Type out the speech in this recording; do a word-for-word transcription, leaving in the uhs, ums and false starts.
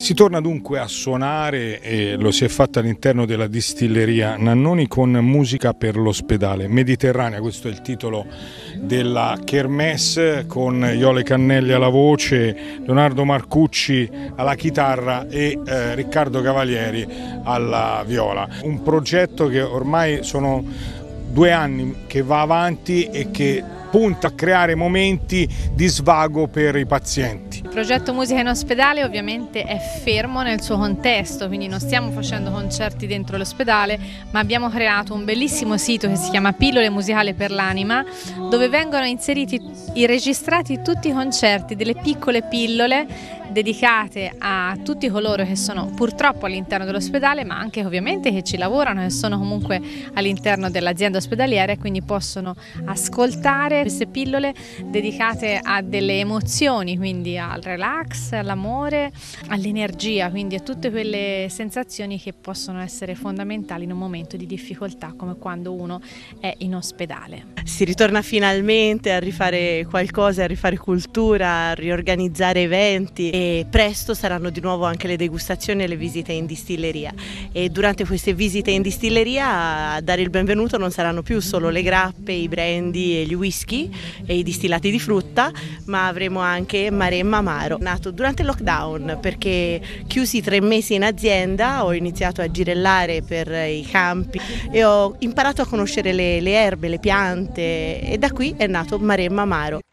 Si torna dunque a suonare e lo si è fatto all'interno della distilleria Nannoni con musica per l'ospedale Mediterranea. Questo è il titolo della Kermesse, con Iole Cannelli alla voce, Leonardo Marcucci alla chitarra e eh, Riccardo Cavalieri alla viola. Un progetto che ormai sono due anni che va avanti e che punta a creare momenti di svago per i pazienti. Il progetto Musica in Ospedale ovviamente è fermo nel suo contesto, quindi non stiamo facendo concerti dentro l'ospedale, ma abbiamo creato un bellissimo sito che si chiama Pillole Musicali per l'Anima, dove vengono inseriti e registrati tutti i concerti delle piccole pillole dedicate a tutti coloro che sono purtroppo all'interno dell'ospedale, ma anche ovviamente che ci lavorano, che sono comunque all'interno dell'azienda ospedaliera e quindi possono ascoltare queste pillole dedicate a delle emozioni, quindi al relax, all'amore, all'energia, quindi a tutte quelle sensazioni che possono essere fondamentali in un momento di difficoltà come quando uno è in ospedale. Si ritorna finalmente a rifare qualcosa, a rifare cultura, a riorganizzare eventi e presto saranno di nuovo anche le degustazioni e le visite in distilleria, e durante queste visite in distilleria a dare il benvenuto non saranno più solo le grappe, i brandy e gli whisky e i distillati di frutta, ma avremo anche Maremma Amaro, nato durante il lockdown perché chiusi tre mesi in azienda ho iniziato a girellare per i campi e ho imparato a conoscere le, le erbe, le piante, e da qui è nato Maremma Amaro.